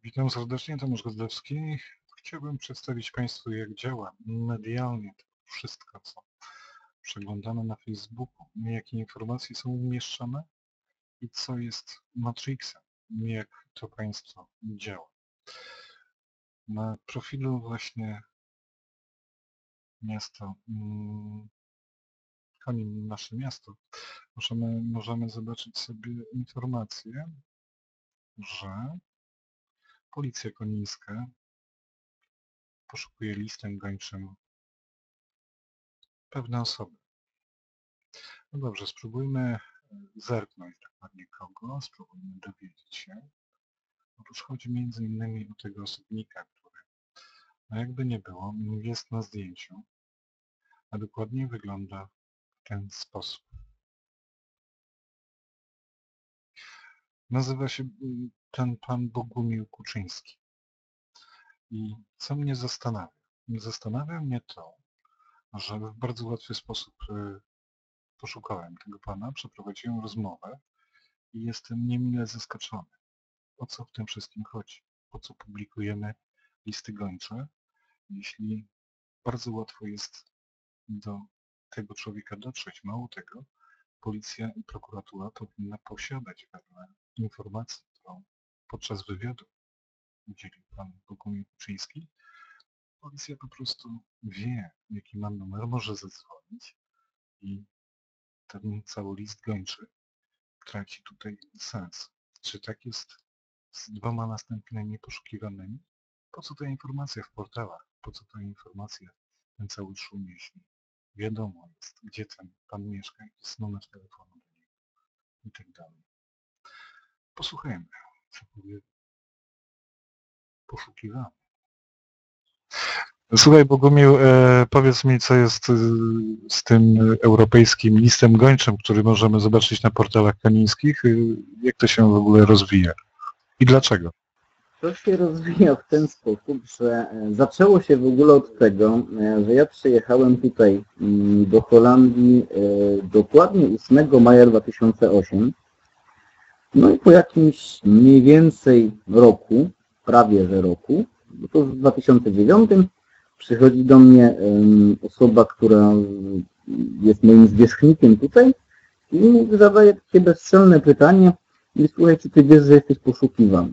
Witam serdecznie, Tomasz Godlewski. Chciałbym przedstawić Państwu, jak działa medialnie to wszystko, co przeglądamy na Facebooku, jakie informacje są umieszczane i co jest Matrixem, jak to państwo działa. Na profilu właśnie miasto, Konin, nasze miasto, możemy zobaczyć sobie informację, że Policja Konińska poszukuje listem gończym pewne osoby. No dobrze, spróbujmy zerknąć dokładnie kogo, spróbujmy dowiedzieć się. Otóż chodzi między innymi o tego osobnika, który, no jakby nie było, jest na zdjęciu, a dokładnie wygląda w ten sposób. Nazywa się ten pan Bogumił Kuczyński. I co mnie zastanawia? Zastanawia mnie to, że w bardzo łatwy sposób poszukałem tego pana, przeprowadziłem rozmowę i jestem niemile zaskoczony. O co w tym wszystkim chodzi? Po co publikujemy listy gończe, jeśli bardzo łatwo jest do tego człowieka dotrzeć? Mało tego, policja i prokuratura powinna posiadać pewne informacje, którą podczas wywiadu udzielił pan Bogumił Kuczyński. Policja po prostu wie, jaki ma numer, może zadzwonić i ten cały list gończy traci tutaj sens. Czy tak jest z 2 następnymi poszukiwanymi? Po co ta informacja w portalach? Po co ta informacja, ten cały szum, jeśli wiadomo jest, gdzie ten pan mieszka, jaki jest numer telefonu do niego i tak dalej. Posłuchajmy, co powie poszukiwany. Słuchaj, Bogumił, powiedz mi, co jest z tym europejskim listem gończym, który możemy zobaczyć na portalach konińskich. Jak to się w ogóle rozwija i dlaczego? To się rozwija w ten sposób, że zaczęło się w ogóle od tego, że ja przyjechałem tutaj do Holandii dokładnie 8 maja 2008. No i po jakimś mniej więcej roku, prawie że roku, bo to w 2009, przychodzi do mnie osoba, która jest moim zwierzchnikiem tutaj i zadaje takie bezczelne pytanie i słuchaj, czy ty wiesz, że jesteś poszukiwany?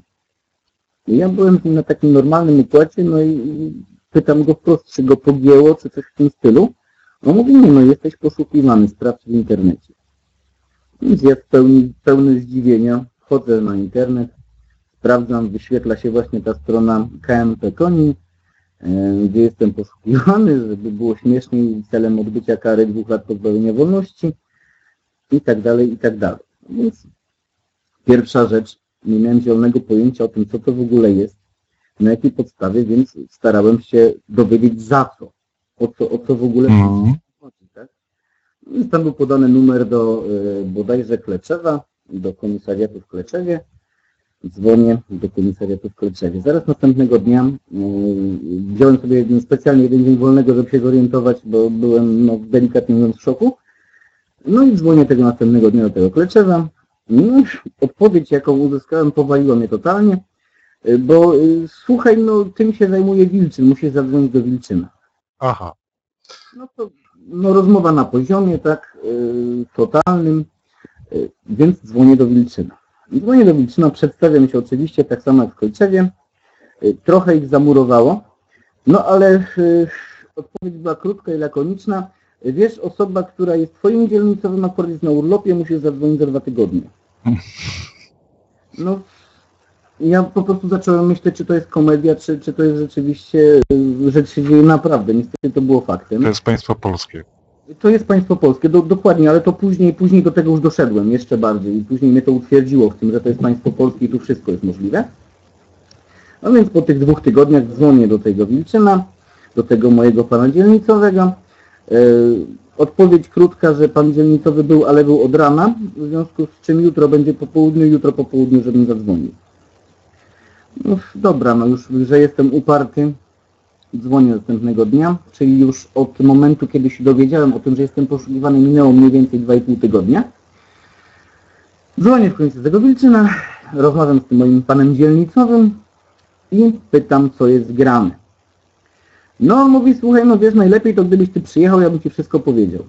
I ja byłem z nim na takim normalnym układzie, no i pytam go wprost, czy go pogięło, czy coś w tym stylu. On mówi, nie, no jesteś poszukiwany, sprawdź w internecie. Więc ja pełny zdziwienia wchodzę na internet, sprawdzam, wyświetla się właśnie ta strona KMP Konin, gdzie jestem poszukiwany, żeby było śmieszniej, celem odbycia kary 2 lat pozbawienia wolności i tak dalej, i tak dalej. Więc pierwsza rzecz, nie miałem zielonego pojęcia o tym, co to w ogóle jest, na jakiej podstawie, więc starałem się dowiedzieć za co, o co w ogóle chodzi, tak? Więc tam był podany numer do bodajże Kleczewa, do komisariatu w Kleczewie. Dzwonię do komisariatu w Kleczewie. Zaraz następnego dnia wziąłem sobie specjalnie jeden dzień wolnego, żeby się zorientować, bo byłem delikatnie mówiąc w szoku. No i dzwonię tego następnego dnia do tego Kleczewa. No, odpowiedź, jaką uzyskałem, powaliła mnie totalnie, bo słuchaj, no tym się zajmuje Wilczyn, musisz zadzwonić do Wilczyna. Aha. No to rozmowa na poziomie, tak, totalnym, więc dzwonię do Wilczyna. Dzwonię do Wilczyna, przedstawiam się oczywiście tak samo jak w Kleczewie, trochę ich zamurowało, no ale odpowiedź była krótka i lakoniczna. Wiesz, osoba, która jest twoim dzielnicowym, akurat jest na urlopie, musisz zadzwonić za 2 tygodnie. No, ja po prostu zacząłem myśleć, czy to jest komedia, czy to jest rzeczywiście, rzecz się dzieje naprawdę. Niestety to było faktem. To jest państwo polskie. To jest państwo polskie, dokładnie, ale to później do tego już doszedłem jeszcze bardziej i później mnie to utwierdziło w tym, że to jest państwo polskie i tu wszystko jest możliwe. No więc po tych 2 tygodniach dzwonię do tego Wilczyna, do tego mojego pana dzielnicowego. Odpowiedź krótka, że pan dzielnicowy był, ale był od rana, w związku z czym jutro po południu, żebym zadzwonił. No dobra, no już, że jestem uparty, dzwonię następnego dnia, czyli już od momentu, kiedy się dowiedziałem o tym, że jestem poszukiwany, minęło mniej więcej 2,5 tygodnia. Dzwonię w końcu do tego Wilczyna, rozmawiam z tym moim panem dzielnicowym i pytam, co jest grane. No on mówi, słuchaj, no wiesz, najlepiej to gdybyś ty przyjechał, ja bym ci wszystko powiedział.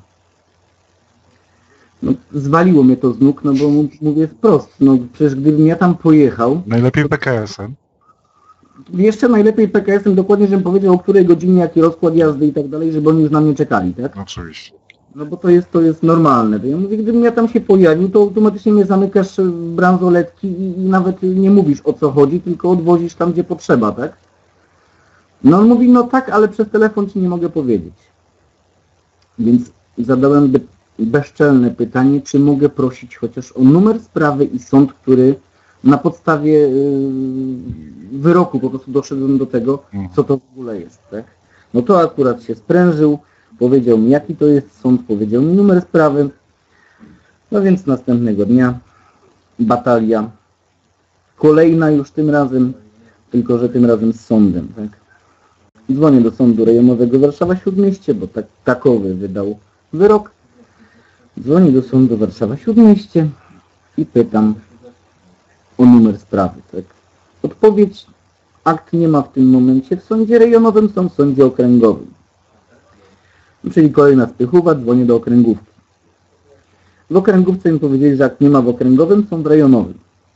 No, zwaliło mnie to z nóg, no bo mówię wprost, no przecież gdybym ja tam pojechał, Najlepiej PKS-em. jeszcze najlepiej PKS-em dokładnie, żebym powiedział, o której godzinie, jaki rozkład jazdy i tak dalej, żeby oni już na mnie czekali, tak? Oczywiście. No bo to jest normalne. To ja mówię, gdybym ja tam się pojawił, to automatycznie mnie zamykasz w bransoletki i nawet nie mówisz, o co chodzi, tylko odwozisz tam, gdzie potrzeba, tak? No on mówi, no tak, ale przez telefon ci nie mogę powiedzieć. Więc zadałem bezczelne pytanie, czy mogę prosić chociaż o numer sprawy i sąd, który na podstawie wyroku po prostu doszedłem do tego, co to w ogóle jest, tak? No to akurat się sprężył, powiedział mi, jaki to jest sąd, powiedział mi numer sprawy. No więc następnego dnia batalia, kolejna już tym razem, tylko że tym razem z sądem, tak? Dzwonię do Sądu Rejonowego Warszawa-Śródmieście, bo takowy wydał wyrok. Dzwonię do Sądu Warszawa-Śródmieście i pytam o numer sprawy, tak? Odpowiedź, akt nie ma w tym momencie w Sądzie Rejonowym, są w Sądzie Okręgowym. Czyli kolejna spychuwa, dzwonię do okręgówki. W okręgówce mi powiedzieli, że akt nie ma w okręgowym, są w rejonowym.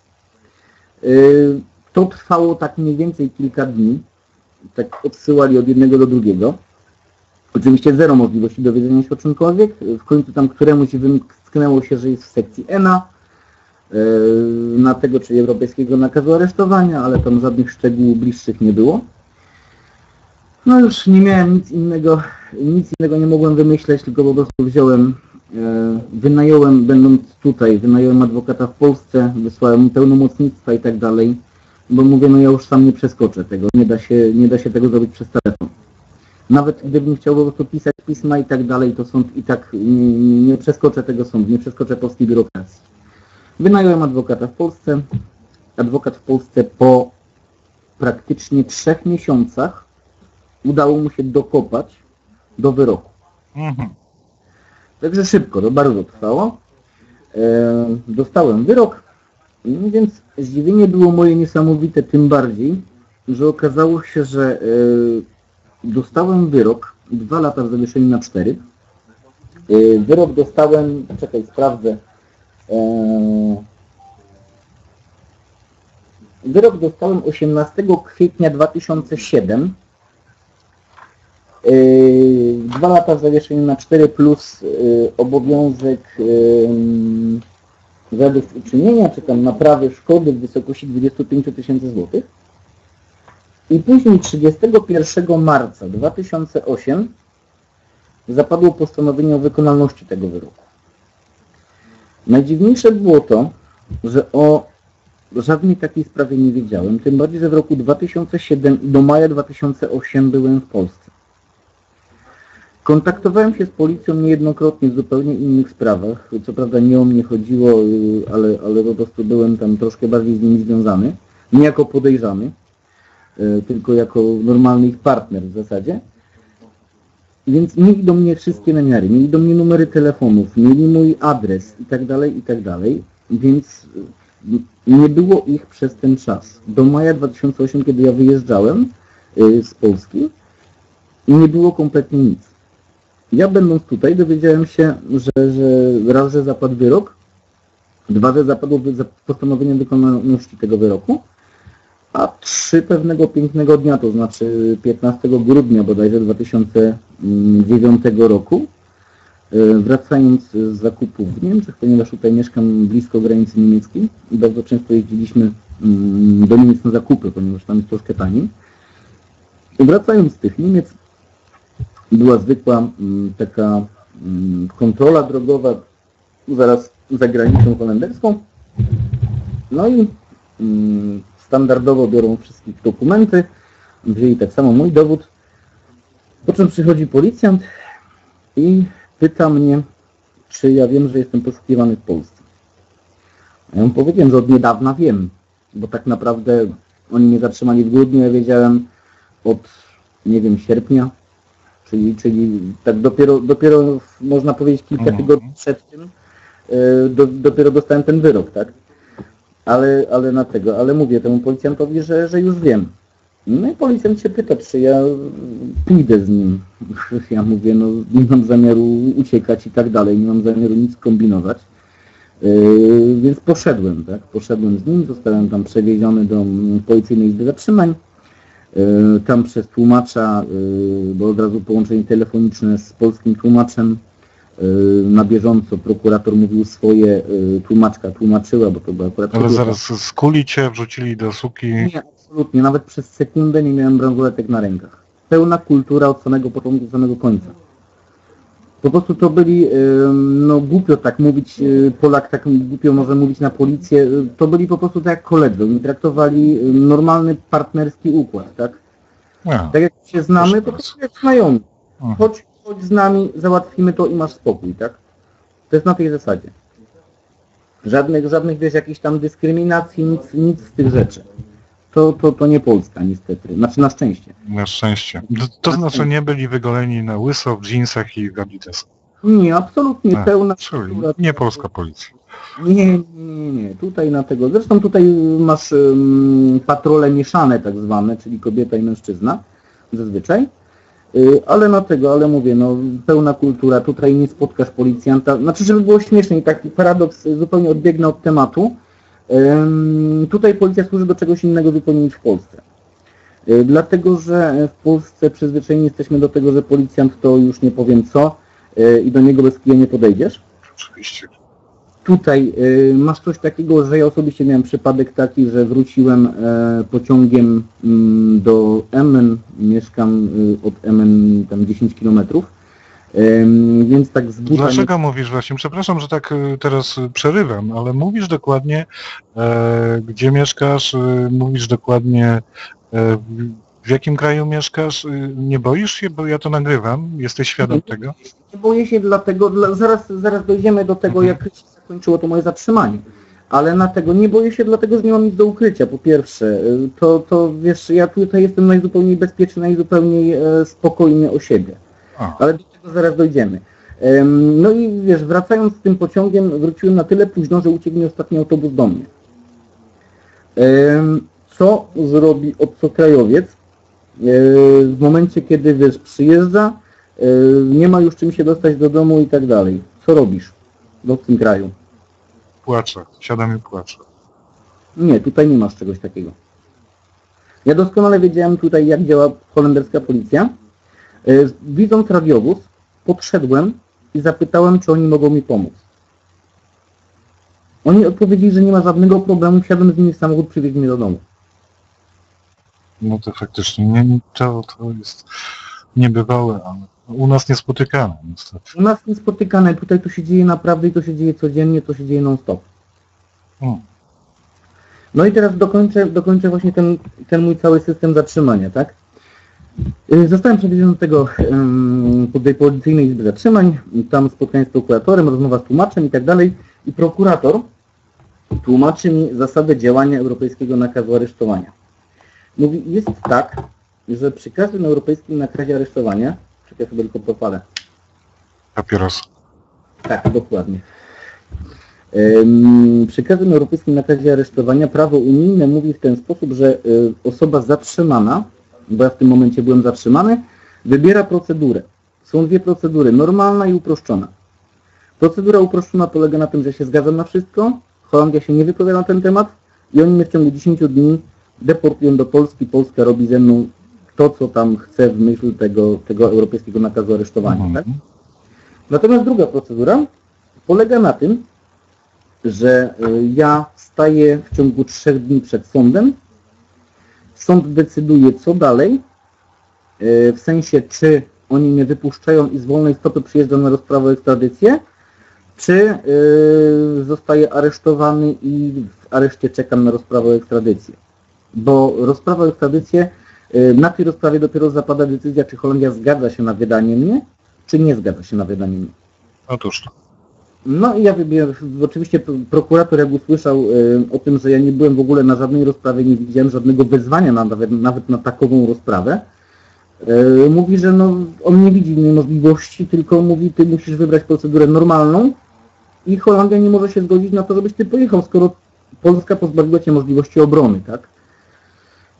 To trwało tak mniej więcej kilka dni. Tak odsyłali od jednego do drugiego. Oczywiście zero możliwości dowiedzenia się o czymkolwiek. W końcu tam któremuś wymknęło się, że jest w sekcji ENA, na tego czy europejskiego nakazu aresztowania, ale tam żadnych szczegółów bliższych nie było. No już nie miałem nic innego nie mogłem wymyśleć, tylko po prostu wziąłem, wynająłem, będąc tutaj, wynająłem adwokata w Polsce, wysłałem mu pełnomocnictwa i tak dalej, bo mówię, no ja już sam nie przeskoczę tego, nie da się tego zrobić przez telefon. Nawet gdybym chciał po prostu pisać pisma i tak dalej, to sąd i tak nie przeskoczę tego sądu, nie przeskoczę polskiej biurokracji. Wynająłem adwokata w Polsce. Adwokat w Polsce po praktycznie 3 miesiącach udało mu się dokopać do wyroku. Także szybko, to bardzo trwało. Dostałem wyrok, więc zdziwienie było moje niesamowite, tym bardziej, że okazało się, że dostałem wyrok, 2 lata w zawieszeniu na 4. Wyrok dostałem, czekaj, sprawdzę. Wyrok dostałem 18 kwietnia 2007. 2 lata w zawieszeniu na 4 plus obowiązek zadośćuczynienia, czy tam naprawy szkody w wysokości 25 000 złotych. I później 31 marca 2008 zapadło postanowienie o wykonalności tego wyroku. Najdziwniejsze było to, że o żadnej takiej sprawie nie wiedziałem, tym bardziej, że w roku 2007 do maja 2008 byłem w Polsce. Kontaktowałem się z policją niejednokrotnie w zupełnie innych sprawach. Co prawda nie o mnie chodziło, ale po prostu byłem tam troszkę bardziej z nimi związany. Nie jako podejrzany, tylko jako normalny ich partner w zasadzie. Więc mieli do mnie wszystkie namiary, mieli do mnie numery telefonów, mieli mój adres i tak dalej, więc nie było ich przez ten czas. Do maja 2008, kiedy ja wyjeżdżałem z Polski, nie było kompletnie nic. Ja będąc tutaj dowiedziałem się, że raz, że zapadł wyrok, 2, że zapadło postanowienie wykonalności tego wyroku, a 3 pewnego pięknego dnia, to znaczy 15 grudnia bodajże 2009 roku, wracając z zakupów w Niemczech, ponieważ tutaj mieszkam blisko granicy niemieckiej i bardzo często jeździliśmy do Niemiec na zakupy, ponieważ tam jest troszkę taniej. Wracając z tych Niemiec, była zwykła taka kontrola drogowa zaraz za granicą holenderską. No i standardowo biorą wszystkich dokumenty, wzięli tak samo mój dowód, po czym przychodzi policjant i pyta mnie, czy ja wiem, że jestem poszukiwany w Polsce. Ja mu powiedziałem, że od niedawna wiem, bo tak naprawdę oni mnie zatrzymali w grudniu, ja wiedziałem od, nie wiem, sierpnia, czyli tak dopiero można powiedzieć kilka tygodni przed tym, dopiero dostałem ten wyrok, tak? Ale mówię temu policjantowi, że już wiem. No i policjant się pyta, czy ja pójdę z nim. Ja mówię, no nie mam zamiaru uciekać i tak dalej, nie mam zamiaru nic kombinować. Więc poszedłem, tak? Poszedłem z nim, zostałem tam przewieziony do Policyjnej Izby Zatrzymań. Tam przez tłumacza, bo od razu połączenie telefoniczne z polskim tłumaczem, na bieżąco prokurator mówił swoje, tłumaczka tłumaczyła, bo to była akurat... Ale zaraz skuli cię, wrzucili do suki. Nie, absolutnie, nawet przez sekundę nie miałem bransoletek na rękach. Pełna kultura od samego początku do samego końca. Po prostu to byli, no głupio tak mówić, Polak tak głupio może mówić na policję, to byli po prostu tak jak koledzy, oni traktowali normalny partnerski układ, tak? No, Tak jak się znamy, to proszę jak znajomi. Chodź z nami, załatwimy to i masz spokój, tak? To jest na tej zasadzie. Żadnych wiesz, jakichś tam dyskryminacji, nic z tych rzeczy. To nie Polska niestety, znaczy na szczęście. na szczęście. To znaczy nie byli wygoleni na łyso, w dżinsach i w adidasach. Nie, absolutnie pełna... Czyli nie polska policja. Nie. Tutaj na tego. Zresztą tutaj masz patrole mieszane tak zwane, czyli kobieta i mężczyzna zazwyczaj. Ale na tego, ale mówię, no pełna kultura, tutaj nie spotkasz policjanta. Znaczy, żeby było śmiesznie i taki paradoks, zupełnie odbiegnę od tematu. Tutaj policja służy do czegoś innego zupełnie niż w Polsce. Dlatego, że w Polsce przyzwyczajeni jesteśmy do tego, że policjant to już nie powiem co i do niego bez kija nie podejdziesz. Oczywiście. Tutaj masz coś takiego, że ja osobiście miałem przypadek taki, że wróciłem pociągiem do Emmen, mieszkam od Emmen tam 10 km, więc tak z buta... Dlaczego mówisz właśnie, przepraszam, że tak teraz przerywam, ale mówisz dokładnie, gdzie mieszkasz, mówisz dokładnie, w jakim kraju mieszkasz, nie boisz się, bo ja to nagrywam, jesteś świadom tego? Nie boję się dlatego, zaraz dojdziemy do tego, jak się zakończyło to moje zatrzymanie. Ale na tego nie boję się, dlatego że nie mam nic do ukrycia, po pierwsze. To wiesz, ja tutaj jestem najzupełniej bezpieczny, najzupełniej spokojny o siebie. Ale do tego zaraz dojdziemy. No i wiesz, wracając z tym pociągiem, wróciłem na tyle późno, że uciekł mi ostatni autobus do mnie. Co zrobi obcokrajowiec w momencie, kiedy wiesz, przyjeżdża, nie ma już czym się dostać do domu i tak dalej. Co robisz w obcym kraju? Płaczę, siadam i płaczę. Nie, tutaj nie masz czegoś takiego. Ja doskonale wiedziałem tutaj, jak działa holenderska policja. Widząc radiowóz, podszedłem i zapytałem, czy oni mogą mi pomóc. Oni odpowiedzieli, że nie ma żadnego problemu, wsiadłem z nimi w samochód, przywieźli mnie do domu. No to faktycznie, to jest niebywałe, ale u nas niespotykane niestety. U nas niespotykane, tutaj to się dzieje naprawdę i to się dzieje codziennie, to się dzieje non-stop. No i teraz dokończę właśnie ten mój cały system zatrzymania, tak? Zostałem przewieziony do tego tej Policyjnej Izby Zatrzymań, tam spotkanie z prokuratorem, rozmowa z tłumaczem i tak dalej. I prokurator tłumaczy mi zasadę działania Europejskiego Nakazu Aresztowania. Mówi, jest tak, że przy każdym Europejskim Nakazie Aresztowania, czekaj sobie tylko propalę. Papieros. Tak, dokładnie. Przy każdym Europejskim Nakazie Aresztowania prawo unijne mówi w ten sposób, że osoba zatrzymana, bo ja w tym momencie byłem zatrzymany, wybiera procedurę. Są dwie procedury, normalna i uproszczona. Procedura uproszczona polega na tym, że się zgadzam na wszystko, Holandia się nie wypowiada na ten temat i oni mnie w ciągu 10 dni deportują do Polski, Polska robi ze mną to, co tam chce w myśl tego Europejskiego Nakazu Aresztowania. Tak? Natomiast druga procedura polega na tym, że ja staję w ciągu 3 dni przed sądem, sąd decyduje co dalej, w sensie czy oni mnie wypuszczają i z wolnej stopy przyjeżdżam na rozprawę o ekstradycję, czy zostaję aresztowany i w areszcie czekam na rozprawę o ekstradycję. Bo rozprawa o ekstradycję, na tej rozprawie dopiero zapada decyzja, czy Holandia zgadza się na wydanie mnie, czy nie zgadza się na wydanie mnie. Otóż to. No i ja oczywiście prokurator jak usłyszał o tym, że ja nie byłem w ogóle na żadnej rozprawie, nie widziałem żadnego wezwania nawet na takową rozprawę, mówi, że no, on nie widzi innej możliwości, tylko mówi, ty musisz wybrać procedurę normalną i Holandia nie może się zgodzić na to, żebyś ty pojechał, skoro Polska pozbawiła cię możliwości obrony, tak?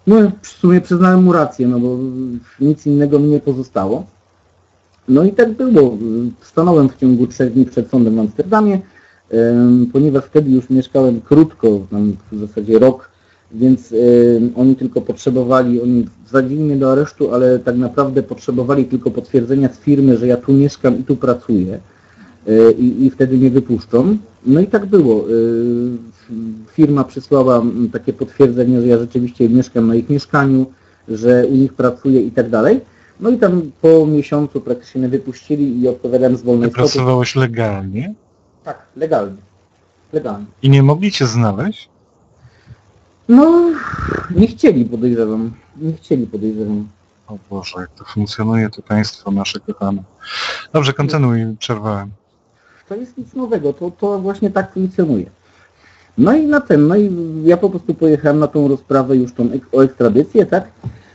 No w sumie przyznałem mu rację, no bo nic innego mi nie pozostało. No i tak było. Stanąłem w ciągu 3 dni przed sądem w Amsterdamie, ponieważ wtedy już mieszkałem krótko, tam w zasadzie rok, więc oni tylko potrzebowali, oni wsadzili mnie do aresztu, ale tak naprawdę potrzebowali tylko potwierdzenia z firmy, że ja tu mieszkam i tu pracuję i wtedy mnie wypuszczą. No i tak było. Firma przysłała takie potwierdzenie, że ja rzeczywiście mieszkam na ich mieszkaniu, że u nich pracuję i tak dalej. No i tam po miesiącu praktycznie mnie wypuścili i odpowiadałem z wolnej Ty pracowałeś legalnie Tak, legalnie. Legalnie. i nie mogli cię znaleźć? No, nie chcieli, podejrzewam. Nie chcieli, podejrzewam. O Boże, jak to funkcjonuje, to państwo nasze kochane. Dobrze, kontynuuj, przerwałem. To jest nic nowego, to właśnie tak funkcjonuje. No i no i ja po prostu pojechałem na tą rozprawę już tą o ekstradycję, tak?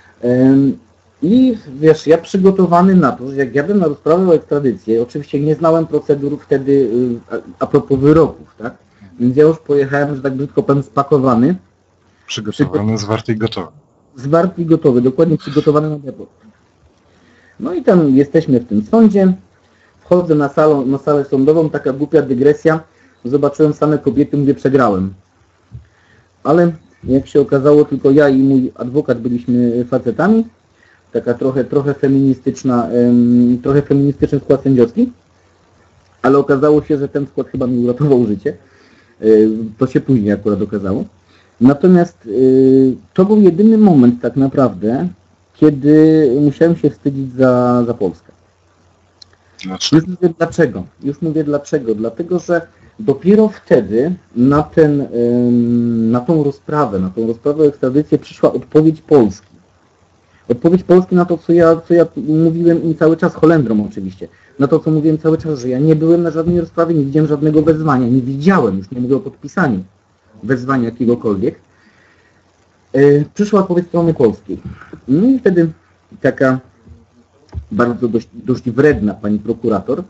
I wiesz, ja przygotowany na to, że jak jadę na rozprawę o ekstradycję, oczywiście nie znałem procedur wtedy a propos wyroków, tak? Więc ja już pojechałem, że tak brzydko powiem, spakowany. Przygotowany, zwarty i gotowy. Zwarty i gotowy, dokładnie przygotowany na depot. No i tam jesteśmy w tym sądzie, wchodzę na salę sądową, taka głupia dygresja, zobaczyłem same kobiety, mówię, przegrałem. Ale jak się okazało, tylko ja i mój adwokat byliśmy facetami, taka trochę feministyczny skład sędziowski, ale okazało się, że ten skład chyba mi uratował życie. To się później akurat okazało. Natomiast to był jedyny moment tak naprawdę, kiedy musiałem się wstydzić za Polskę. Dlaczego? Już mówię dlaczego. Dlatego, że dopiero wtedy na tą rozprawę o ekstradycję przyszła odpowiedź Polski. Odpowiedź Polski na to, co ja mówiłem im cały czas, Holendrom oczywiście, na to, co mówiłem cały czas, że ja nie byłem na żadnej rozprawie, nie widziałem żadnego wezwania, nie widziałem, już nie mówię o podpisaniu wezwania jakiegokolwiek. Przyszła odpowiedź strony polskiej. No i wtedy taka bardzo dość wredna pani prokurator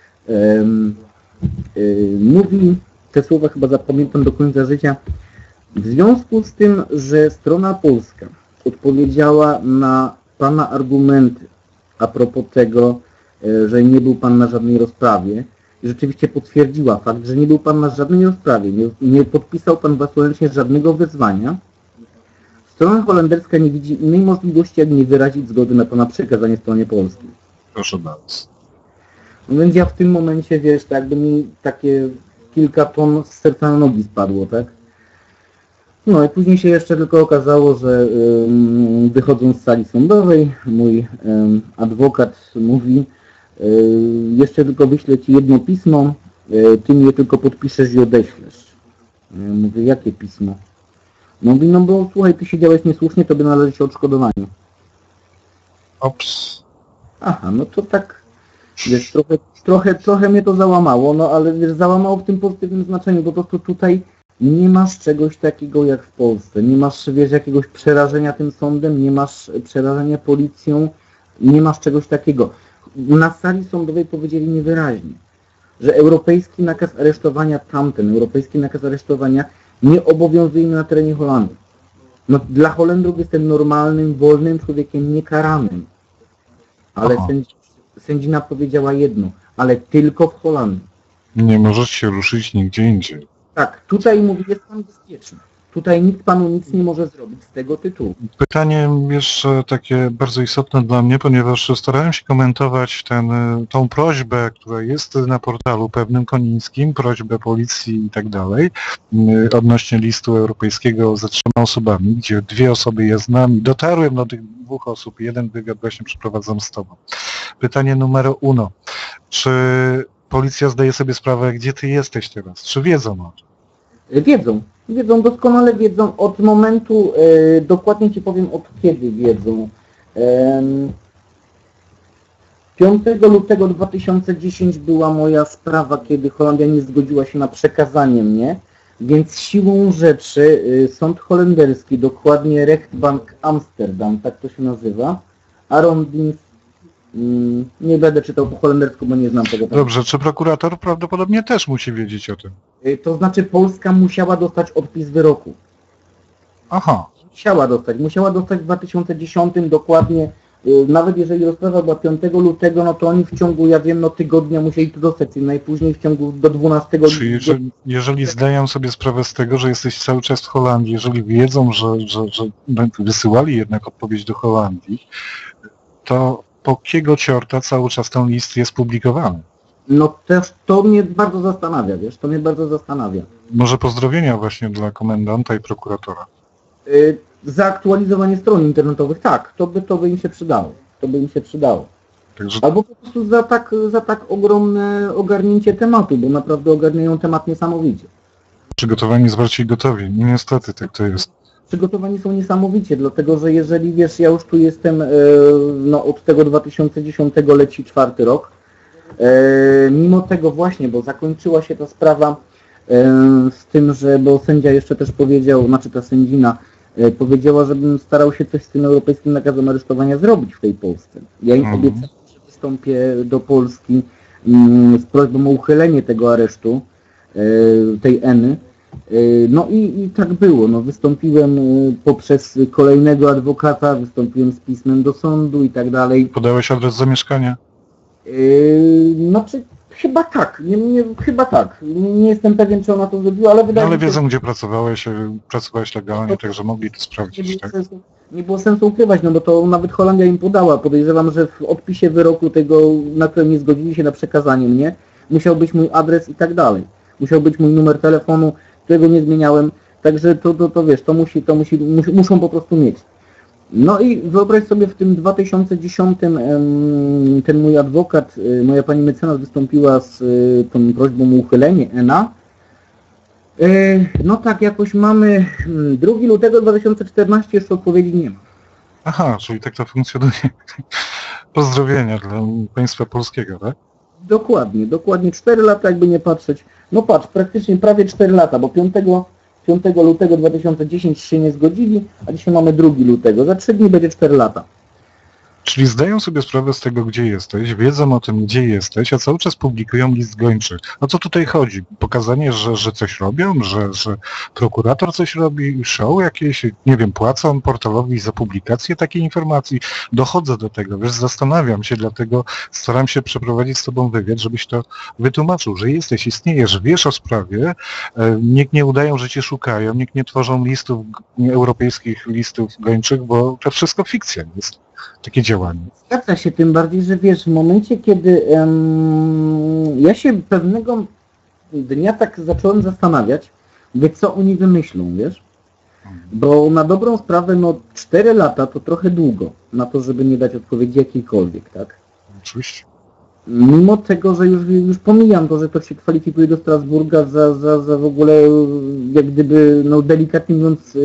mówi, te słowa chyba zapamiętam do końca życia, w związku z tym, że strona polska odpowiedziała na pana argumenty a propos tego, że nie był pan na żadnej rozprawie, i rzeczywiście potwierdziła fakt, że nie był pan na żadnej rozprawie, nie podpisał pan własnoręcznie żadnego wezwania, strona holenderska nie widzi innej możliwości, jak nie wyrazić zgody na pana przekazanie stronie polskiej. Proszę bardzo. No więc ja w tym momencie, wiesz, tak jakby mi takie kilka ton z serca na nogi spadło, tak? No i później się jeszcze tylko okazało, że wychodząc z sali sądowej, mój adwokat mówi, jeszcze tylko wyślę ci jedno pismo, ty mi je tylko podpiszesz i odeślesz. Ja mówię, jakie pismo? Mówi, no bo słuchaj, ty siedziałeś niesłusznie, tobie należy się odszkodowanie. Ops. Aha, no to tak, wiesz, trochę mnie to załamało, no ale wiesz, załamało w tym pozytywnym znaczeniu, bo po prostu tutaj nie masz czegoś takiego jak w Polsce, nie masz, wiesz, jakiegoś przerażenia tym sądem, nie masz przerażenia policją, nie masz czegoś takiego. Na sali sądowej powiedzieli mi wyraźnie, że europejski nakaz aresztowania europejski nakaz aresztowania nie obowiązuje na terenie Holandii. No, dla Holendrów jestem normalnym, wolnym człowiekiem, niekaranym. Ale sędzina powiedziała jedno, ale tylko w Holandii. Nie możesz się ruszyć nigdzie indziej. Tak, tutaj mówi, jest pan bezpieczny. Tutaj nikt panu nic nie może zrobić z tego tytułu. Pytanie jeszcze takie bardzo istotne dla mnie, ponieważ starałem się komentować tą prośbę, która jest na portalu pewnym Konińskim, prośbę policji i tak dalej, odnośnie listu europejskiego ze 3 osobami, gdzie 2 osoby je znam i dotarłem do tych 2 osób. Jeden wywiad właśnie przeprowadzam z tobą. Pytanie numer 1. Czy policja zdaje sobie sprawę, gdzie ty jesteś teraz? Czy wiedzą o tym? Wiedzą, doskonale wiedzą od momentu, dokładnie ci powiem od kiedy wiedzą. 5 lutego 2010 była moja sprawa, kiedy Holandia nie zgodziła się na przekazanie mnie, więc siłą rzeczy sąd holenderski, dokładnie Rechtbank Amsterdam, tak to się nazywa, Arondins, nie będę czytał po holendersku, bo nie znam tego. Dobrze, czy prokurator prawdopodobnie też musi wiedzieć o tym? To znaczy Polska musiała dostać odpis wyroku. Aha. Musiała dostać w 2010 dokładnie, nawet jeżeli rozprawa była 5 lutego, no to oni w ciągu, ja wiem, no tygodnia musieli to dostać, czyli najpóźniej w ciągu do 12 Czyli jeżeli zdają sobie sprawę z tego, że jesteś cały czas w Holandii, jeżeli wiedzą, że wysyłali jednak odpowiedź do Holandii, to po kiego ciorta cały czas ten list jest publikowany? No też to mnie bardzo zastanawia, wiesz, to mnie bardzo zastanawia. Może pozdrowienia właśnie dla komendanta i prokuratora. Za aktualizowanie stron internetowych, tak, to by im się przydało. To by im się przydało. Także Albo po prostu za tak ogromne ogarnięcie tematu, bo naprawdę ogarniają temat niesamowicie. przygotowani jest bardziej gotowi. Niestety tak to jest. Przygotowani są niesamowicie, dlatego że jeżeli wiesz, ja już tu jestem, no od tego 2010 leci 4. rok, mimo tego właśnie, bo zakończyła się ta sprawa z tym, że, bo sędzia jeszcze też powiedział, znaczy ta sędzina powiedziała, żebym starał się coś z tym europejskim nakazem aresztowania zrobić w tej Polsce. Ja im obiecałem, że wystąpię do Polski z prośbą o uchylenie tego aresztu, tej Eny. No i tak było. No, wystąpiłem poprzez kolejnego adwokata, wystąpiłem z pismem do sądu i tak dalej. Podałeś adres zamieszkania? Znaczy chyba tak, chyba tak. Nie jestem pewien, czy ona to zrobiła, ale wydaje Ale mi się, wiedzą, gdzie pracowałeś legalnie, także mogli to sprawdzić, tak? nie było sensu ukrywać, no bo to nawet Holandia im podała. Podejrzewam, że w odpisie wyroku tego, na którym nie zgodzili się na przekazanie mnie, musiał być mój adres i tak dalej. Musiał być mój numer telefonu, którego nie zmieniałem, także to wiesz, muszą po prostu mieć. No i wyobraź sobie, w tym 2010 ten mój adwokat, moja pani mecenas wystąpiła z tą prośbą o uchylenie ENA. No tak, jakoś mamy 2 lutego 2014, jeszcze odpowiedzi nie ma. Aha, czyli tak to funkcjonuje. Pozdrowienia dla państwa polskiego, tak? Dokładnie 4 lata, jakby nie patrzeć. No patrz, praktycznie prawie 4 lata, bo 5 lutego 2010 się nie zgodzili, a dzisiaj mamy 2 lutego. Za 3 dni będzie 4 lata. Czyli zdają sobie sprawę z tego, gdzie jesteś, wiedzą o tym, gdzie jesteś, a cały czas publikują list gończy. O co tutaj chodzi? Pokazanie, że coś robią, że prokurator coś robi, show jakieś, nie wiem, płacą portalowi za publikację takiej informacji. Dochodzę do tego, wiesz, zastanawiam się, dlatego staram się przeprowadzić z tobą wywiad, żebyś to wytłumaczył, że jesteś, istniejesz, wiesz o sprawie, nikt nie udają, że cię szukają, nikt nie tworzą europejskich listów gończych, bo to wszystko fikcja jest. Takie działanie. Zgadza się, tym bardziej, że wiesz, w momencie, kiedy ja się pewnego dnia tak zacząłem zastanawiać, co oni wymyślą, wiesz? Bo na dobrą sprawę, no 4 lata to trochę długo na to, żeby nie dać odpowiedzi jakiejkolwiek, tak? Oczywiście. Mimo tego, że już pomijam to, że to się kwalifikuje do Strasburga za w ogóle, jak gdyby, no delikatnie mówiąc,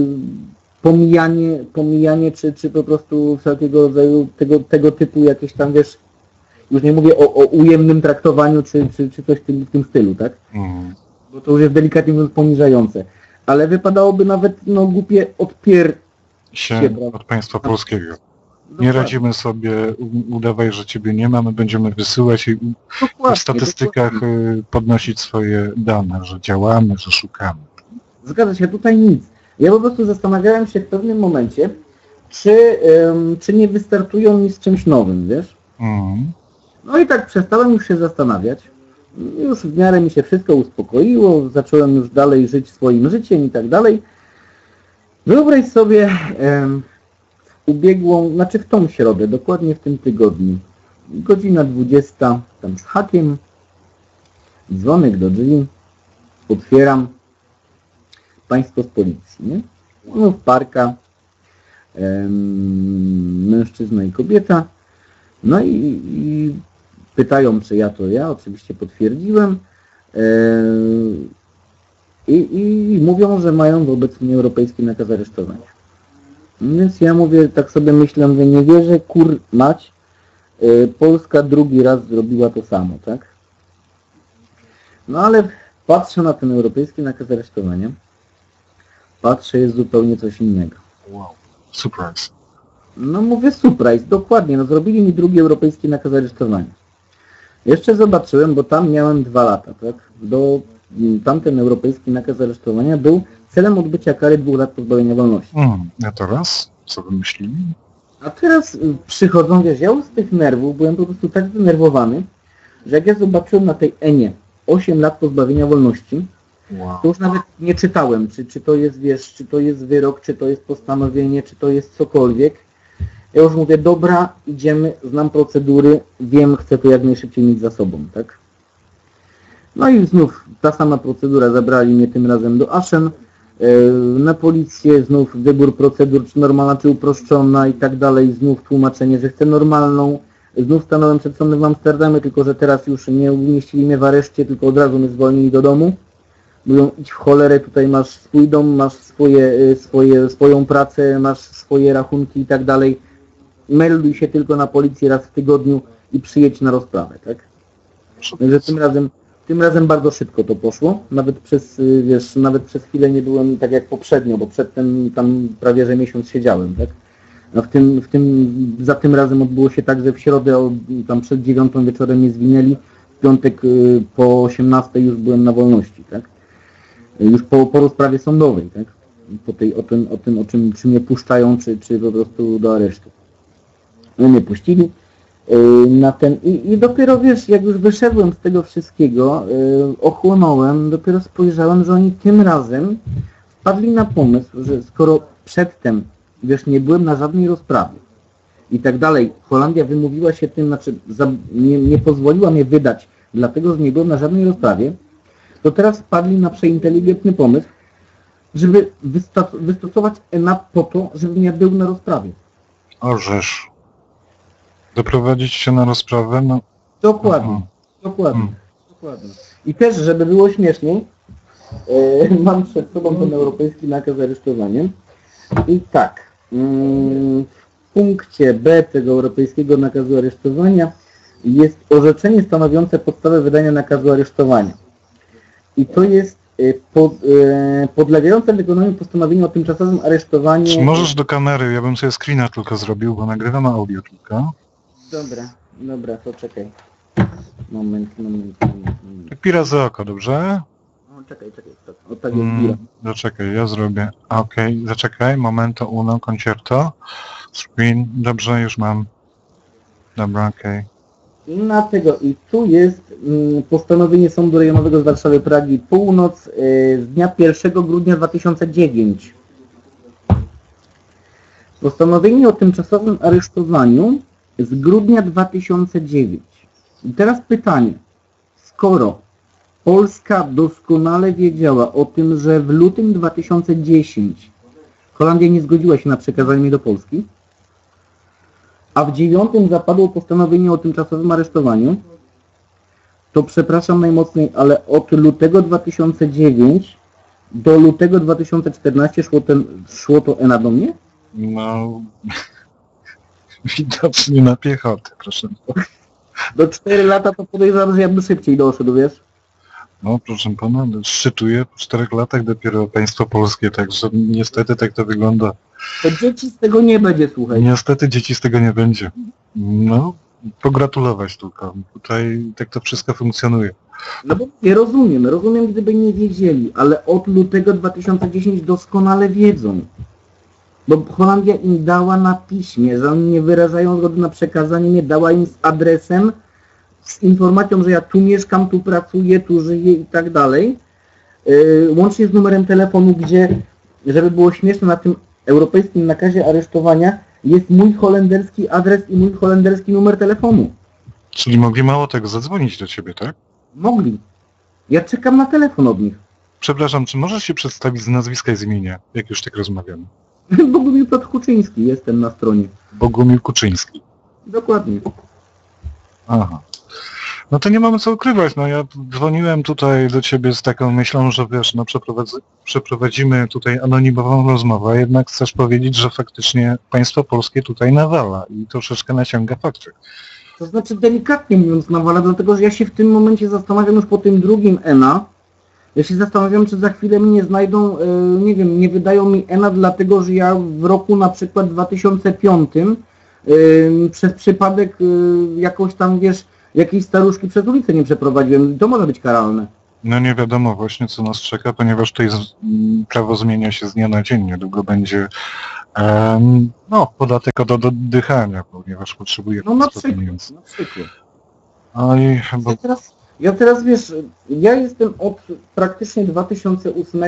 pomijanie czy po prostu wszelkiego rodzaju tego typu jakieś tam, wiesz, już nie mówię o ujemnym traktowaniu czy coś w tym stylu, tak? Bo to już jest delikatnie mówiąc poniżające. Ale wypadałoby nawet, no głupie się od państwa polskiego. Nie radzimy sobie, udawaj, że ciebie nie ma, my będziemy wysyłać i w statystykach podnosić swoje dane, że działamy, że szukamy. Zgadza się, tutaj nic. Ja po prostu zastanawiałem się w pewnym momencie, czy nie wystartują mi z czymś nowym, wiesz? No i tak przestałem już się zastanawiać. Już w miarę mi się wszystko uspokoiło, zacząłem już dalej żyć swoim życiem i tak dalej. Wyobraź sobie w tą środę, dokładnie w tym tygodniu, godzina 20, tam z hakiem, dzwonek do drzwi, otwieram, państwo z policji, nie? No, w parka, mężczyzna i kobieta, no i pytają, czy ja to ja, oczywiście potwierdziłem i mówią, że mają wobec mnie europejski nakaz aresztowania. Więc ja mówię, tak sobie myślę, że nie wierzę, mać, Polska drugi raz zrobiła to samo, tak? No ale patrzę na ten europejski nakaz aresztowania, patrzę, jest zupełnie coś innego. Wow, surprise. No mówię surprise, dokładnie, no zrobili mi drugi europejski nakaz aresztowania. Jeszcze zobaczyłem, bo tam miałem 2 lata, tak? tamten europejski nakaz aresztowania był celem odbycia kary 2 lat pozbawienia wolności. A teraz? Co wymyślili? A teraz przychodzą, wiesz, ja z tych nerwów byłem po prostu tak zdenerwowany, że jak ja zobaczyłem na tej Enie 8 lat pozbawienia wolności, Wow. to już nawet nie czytałem, czy to jest, wiesz, czy to jest wyrok, czy to jest postanowienie, czy to jest cokolwiek. Ja już mówię, dobra, idziemy, znam procedury, wiem, chcę to jak najszybciej mieć za sobą, tak? No i znów ta sama procedura, zabrali mnie tym razem do Aachen, na policję, znów wybór procedur, czy normalna, czy uproszczona i tak dalej, znów tłumaczenie, że chcę normalną, znów stanąłem przed sądem w Amsterdamie, tylko że teraz już nie umieścili mnie w areszcie, tylko od razu mnie zwolnili do domu. Mówią, idź w cholerę, tutaj masz swój dom, masz swoją pracę, masz swoje rachunki i tak dalej. Melduj się tylko na policję raz w tygodniu i przyjedź na rozprawę, tak? Także tym razem bardzo szybko to poszło. Nawet przez chwilę nie byłem tak jak poprzednio, bo przedtem tam prawie że miesiąc siedziałem, tak? A za tym razem odbyło się tak, że w środę tam przed 9 wieczorem mnie zwinęli, w piątek po 18 już byłem na wolności, tak? Już po rozprawie sądowej, tak? O czym, czy mnie puszczają, czy po prostu do aresztu. No mnie puścili i dopiero, wiesz, jak już wyszedłem z tego wszystkiego, ochłonąłem, dopiero spojrzałem, że oni tym razem wpadli na pomysł, że skoro przedtem, wiesz, nie byłem na żadnej rozprawie i tak dalej, Holandia wymówiła się tym, znaczy nie pozwoliła mnie wydać, dlatego, że nie byłem na żadnej rozprawie, to teraz wpadli na przeinteligentny pomysł, żeby wystosować ENAP po to, żebym ja był na rozprawie. Orzesz. Doprowadzić się na rozprawę? No. Dokładnie. I też, żeby było śmieszniej, mam przed sobą ten europejski nakaz aresztowania. I tak, w punkcie B tego europejskiego nakazu aresztowania jest orzeczenie stanowiące podstawę wydania nakazu aresztowania. I to jest podlegające wykonaniu postanowienia o tymczasowym aresztowaniu... Czy możesz do kamery? Ja bym sobie screena tylko zrobił, bo nagrywam audio tylko. Dobra, to czekaj. Moment. Tak pira za oko, dobrze? O, czekaj, o tak jest pira. Zaczekaj, ja zrobię. Okej, zaczekaj, momento uno, concerto. Screen, dobrze, już mam. Dobra, okej. I tu jest postanowienie Sądu Rejonowego z Warszawy Pragi Północ z dnia 1 grudnia 2009. Postanowienie o tymczasowym aresztowaniu z grudnia 2009. I teraz pytanie, skoro Polska doskonale wiedziała o tym, że w lutym 2010 Holandia nie zgodziła się na przekazanie mnie do Polski, a w 9 zapadło postanowienie o tymczasowym aresztowaniu, to przepraszam najmocniej, ale od lutego 2009 do lutego 2014 szło to ENA do mnie? No, widocznie na piechotę, proszę. Do 4 lata to podejrzewam, że ja bym szybciej doszedł, wiesz? No, proszę pana, szczytuje po 4 latach dopiero państwo polskie, także niestety tak to wygląda. To dzieci z tego nie będzie, słuchaj. Niestety dzieci z tego nie będzie. No, pogratulować tylko. Tutaj tak to wszystko funkcjonuje. No bo ja rozumiem, gdyby nie wiedzieli, ale od lutego 2010 doskonale wiedzą. Bo Holandia im dała na piśmie, że oni nie wyrażają zgody na przekazanie mnie, dała im z adresem, z informacją, że ja tu mieszkam, tu pracuję, tu żyję i tak dalej. Łącznie z numerem telefonu, gdzie, żeby było śmieszne, na tym europejskim nakazie aresztowania jest mój holenderski adres i mój holenderski numer telefonu. Czyli mogli mało tego zadzwonić do ciebie, tak? Mogli. Ja czekam na telefon od nich. Przepraszam, czy możesz się przedstawić z nazwiska i z imienia, jak już tak rozmawiamy? Bogumił Kuczyński, jestem na stronie. Bogumił Kuczyński. Dokładnie. Aha. No to nie mamy co ukrywać, no ja dzwoniłem tutaj do ciebie z taką myślą, że wiesz, no przeprowadzimy tutaj anonimową rozmowę, a jednak chcesz powiedzieć, że faktycznie państwo polskie tutaj nawala i troszeczkę naciąga fakty. To znaczy delikatnie mówiąc nawala, dlatego że ja się w tym momencie zastanawiam już po tym drugim ENA. Ja się zastanawiam, czy za chwilę mnie znajdą, nie wiem, nie wydają mi ENA dlatego, że ja w roku na przykład 2005 przez przypadek jakoś tam, wiesz, jakiejś staruszki przez ulicę nie przeprowadziłem. To może być karalne. No nie wiadomo właśnie, co nas czeka, ponieważ tutaj prawo zmienia się z dnia na dzień. Niedługo będzie podatek od oddychania, ponieważ potrzebuje No na państwo przykład, pieniędzy. na przykład. Oj, bo Ja teraz wiesz, ja jestem od praktycznie 2008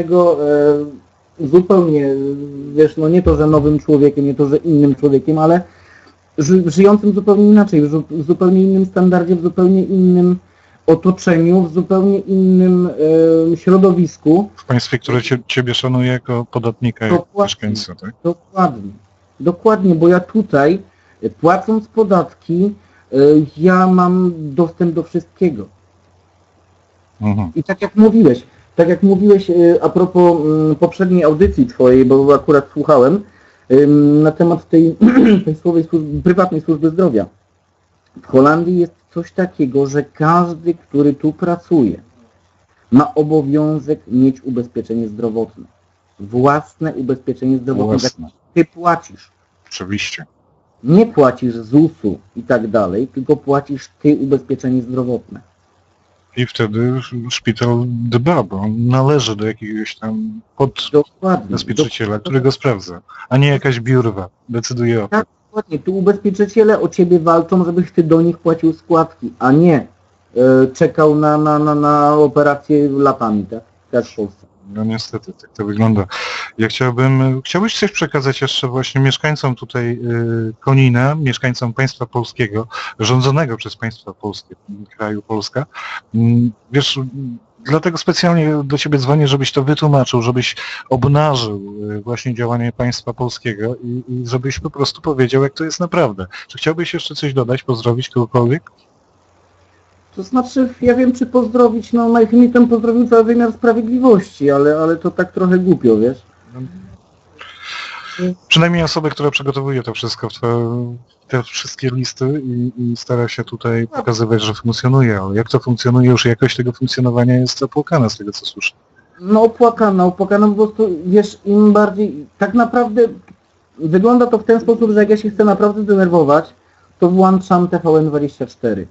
zupełnie, wiesz, no nie to, że nowym człowiekiem, nie to, że innym człowiekiem, ale żyjącym zupełnie inaczej, w zupełnie innym standardzie, w zupełnie innym otoczeniu, w zupełnie innym środowisku. w państwie, które ciebie szanuje jako podatnika, jako Dokładnie. mieszkańca, tak? Dokładnie, bo ja tutaj, płacąc podatki, ja mam dostęp do wszystkiego. Mhm. I tak jak mówiłeś a propos poprzedniej audycji twojej, bo akurat słuchałem, na temat tej państwowej prywatnej służby zdrowia. W Holandii jest coś takiego, że każdy, który tu pracuje, ma obowiązek mieć ubezpieczenie zdrowotne. Własne ubezpieczenie zdrowotne. Własne. Ty płacisz. Oczywiście. Nie płacisz ZUS-u i tak dalej, tylko płacisz ty ubezpieczenie zdrowotne. I wtedy szpital dba, bo on należy do jakiegoś tam podbezpieczyciela, który go sprawdza, a nie jakaś biurwa decyduje o tym. Tak, dokładnie. Tu ubezpieczyciele o ciebie walczą, żebyś ty do nich płacił składki, a nie czekał na operację latami, tak? Jak w Polsce. No niestety, tak to wygląda. Ja chciałbyś coś przekazać jeszcze właśnie mieszkańcom tutaj Konina, mieszkańcom państwa polskiego, rządzonego przez państwo polskie, kraju Polska. Wiesz, dlatego specjalnie do ciebie dzwonię, żebyś to wytłumaczył, żebyś obnażył właśnie działanie państwa polskiego i żebyś po prostu powiedział, jak to jest naprawdę. Czy chciałbyś jeszcze coś dodać, pozdrowić kogokolwiek? To znaczy, ja wiem, czy pozdrowić, no najchętniej tam pozdrowił cały wymiar sprawiedliwości, ale to tak trochę głupio, wiesz? Przynajmniej osobę, która przygotowuje to wszystko, te wszystkie listy i stara się tutaj pokazywać, że funkcjonuje, ale jak to funkcjonuje, już jakość tego funkcjonowania jest opłakana z tego, co słyszę. No opłakana, po prostu, wiesz, im bardziej, tak naprawdę wygląda to w ten sposób, że jak ja się chcę naprawdę denerwować, to włączam TVN24.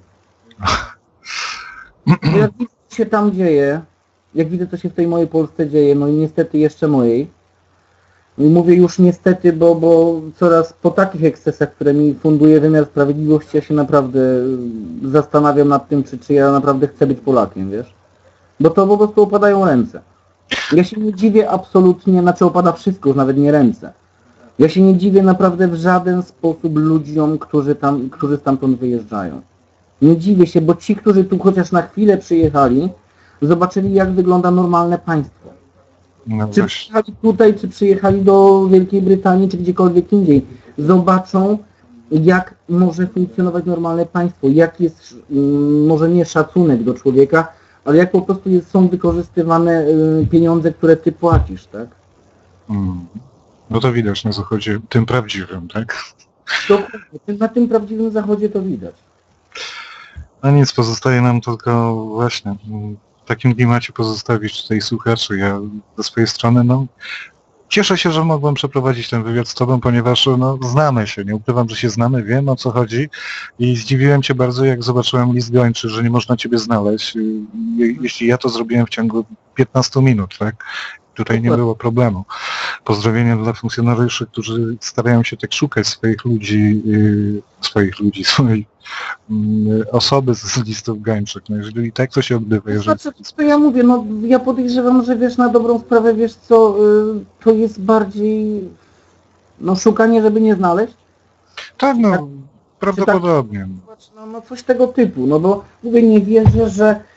Jak widzę, co się tam dzieje, jak widzę, co się w tej mojej Polsce dzieje, no i niestety jeszcze mojej, i mówię już niestety, bo coraz po takich ekscesach, które mi funduje wymiar sprawiedliwości, ja się naprawdę zastanawiam nad tym, czy ja naprawdę chcę być Polakiem, wiesz? Bo to po prostu opadają ręce. Ja się nie dziwię absolutnie, opada wszystko, już nawet nie ręce. Ja się nie dziwię naprawdę w żaden sposób ludziom, którzy stamtąd wyjeżdżają. Nie dziwię się, bo ci, którzy tu chociaż na chwilę przyjechali, zobaczyli, jak wygląda normalne państwo. No Czy przyjechali tutaj, czy przyjechali do Wielkiej Brytanii, czy gdziekolwiek indziej. Zobaczą, jak może funkcjonować normalne państwo, jak jest, może nie szacunek do człowieka, ale jak po prostu są wykorzystywane pieniądze, które ty płacisz, tak? No to widać na zachodzie, tym prawdziwym, tak? Dokładnie, na tym prawdziwym zachodzie to widać. A nic, pozostaje nam tylko właśnie w takim klimacie pozostawić tutaj słuchaczy. Ja ze swojej strony, cieszę się, że mogłem przeprowadzić ten wywiad z tobą, ponieważ znamy się, nie ukrywam, że się znamy, wiem, o co chodzi i zdziwiłem cię bardzo, jak zobaczyłem list gończy, że nie można ciebie znaleźć, jeśli ja to zrobiłem w ciągu 15 minut, tak? Tutaj nie było problemu. Pozdrowienia dla funkcjonariuszy, którzy starają się tak szukać swoich osoby z listów gończych. No jeżeli tak to się odbywa, jeżeli... Co ja mówię, ja podejrzewam, że wiesz, na dobrą sprawę, wiesz co, to jest bardziej, szukanie, żeby nie znaleźć. Tak, prawdopodobnie. Coś tego typu, bo mówię, nie wierzę,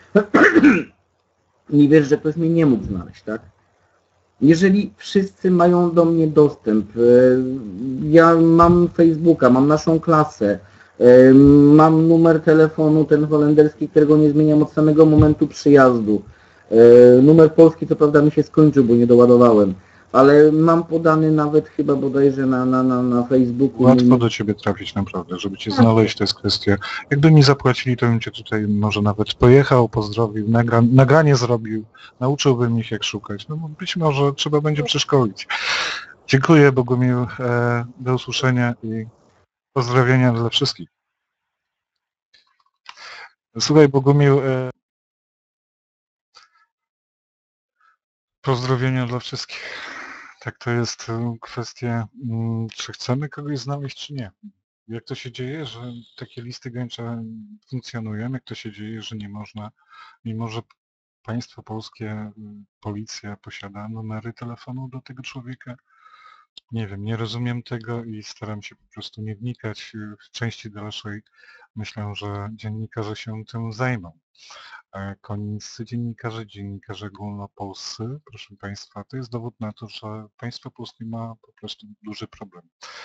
że ktoś mnie nie mógł znaleźć, tak? Jeżeli wszyscy mają do mnie dostęp, ja mam Facebooka, mam naszą klasę, mam numer telefonu, ten holenderski, którego nie zmieniam od samego momentu przyjazdu. Numer polski, co prawda mi się skończył, bo nie doładowałem, ale mam podany nawet chyba bodajże na Facebooku. Łatwo do ciebie trafić naprawdę, żeby cię znaleźć, to jest kwestia. Jakby mi zapłacili, to bym cię tutaj może nawet pojechał, pozdrowił, nagranie zrobił, nauczyłbym ich jak szukać. Być może trzeba będzie przeszkolić. Dziękuję, Bogumił, do usłyszenia i pozdrowienia dla wszystkich. Słuchaj, Bogumił, Pozdrowienia dla wszystkich. Tak, to jest kwestia, czy chcemy kogoś znaleźć, czy nie. Jak to się dzieje, że takie listy gończe funkcjonują, jak to się dzieje, że nie można, mimo że państwo polskie, policja posiada numery telefonu do tego człowieka. Nie wiem, nie rozumiem tego i staram się po prostu nie wnikać. W części dalszej myślę, że dziennikarze się tym zajmą. Koniccy dziennikarze, dziennikarze ogólnopolscy, proszę Państwa, to jest dowód na to, że państwo polskie ma po prostu duży problem.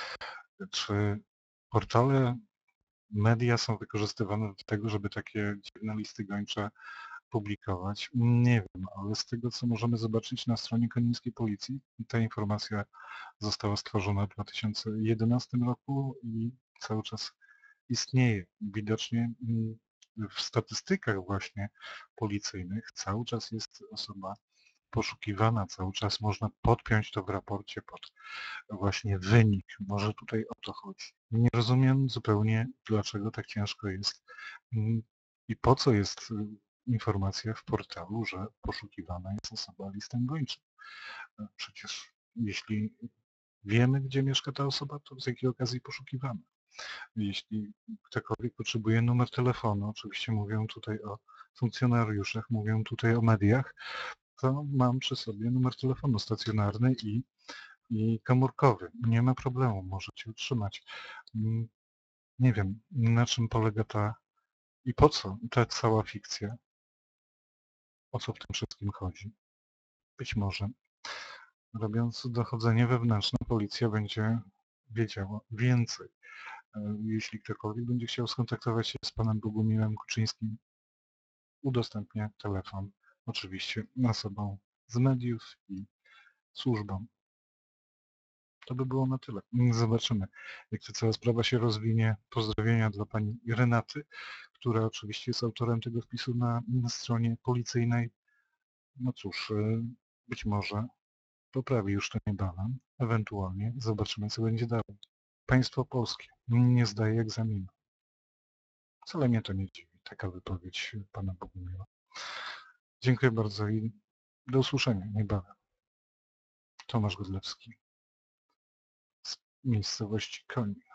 Czy portale, media są wykorzystywane do tego, żeby takie dziwne listy gończe publikować? Nie wiem, ale z tego, co możemy zobaczyć na stronie konińskiej policji, ta informacja została stworzona w 2011 roku i cały czas istnieje. Widocznie w statystykach właśnie policyjnych cały czas jest osoba poszukiwana, cały czas można podpiąć to w raporcie pod właśnie wynik. Może tutaj o to chodzi. Nie rozumiem zupełnie, dlaczego tak ciężko jest i po co jest informacja w portalu, że poszukiwana jest osoba listem gończym. Przecież jeśli wiemy, gdzie mieszka ta osoba, to z jakiej okazji poszukiwana. Jeśli ktokolwiek potrzebuje numer telefonu, oczywiście mówią tutaj o funkcjonariuszach, mówią tutaj o mediach, to mam przy sobie numer telefonu stacjonarny i komórkowy. Nie ma problemu, możecie utrzymać. Nie wiem, na czym polega ta i po co ta cała fikcja, o co w tym wszystkim chodzi. Być może, robiąc dochodzenie wewnętrzne, policja będzie wiedziała więcej. Jeśli ktokolwiek będzie chciał skontaktować się z panem Bogumiłem Kuczyńskim, udostępnię telefon, oczywiście osobą z mediów i służbą. To by było na tyle. Zobaczymy, jak ta cała sprawa się rozwinie. Pozdrowienia dla pani Renaty, która oczywiście jest autorem tego wpisu na stronie policyjnej. No cóż, być może poprawi już to niebawem. Ewentualnie zobaczymy, co będzie dalej. Państwo polskie nie zdaje egzaminu. Wcale mnie to nie dziwi, taka wypowiedź pana Bogumiła. Dziękuję bardzo i do usłyszenia niebawem. Tomasz Godlewski z miejscowości Konin.